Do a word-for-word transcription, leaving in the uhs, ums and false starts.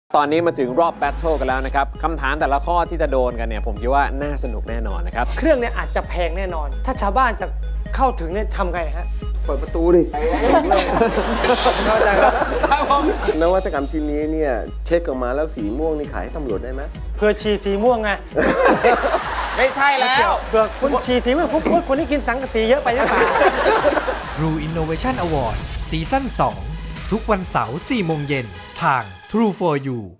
ตอนนี้มาถึงรอบแบทเทิลกันแล้วนะครับคำถามแต่ละข้อที่จะโดนกันเนี่ยผมคิดว่าน่าสนุกแน่นอนนะครับเครื่องเนี่ยอาจจะแพงแน่นอนถ้าชาวบ้านจะเข้าถึงเนี่ยทำไงฮะเปิดประตูดิเข้าใจครับนวัตกรรมชิ้นนี้เนี่ยเช็คออกมาแล้วสีม่วงนี่ขายให้ตำรวจได้ไหมเพื่อฉีสีม่วงไงไม่ใช่แล้วเพื่อคุณฉีสีม่วงปุ๊บคุณนี่กินสังกะสีเยอะไปหรือเปล่า True Innovation Award ซีซั่นสองทุกวันเสาร์สี่โมงเย็นทาง True โฟร์ ยู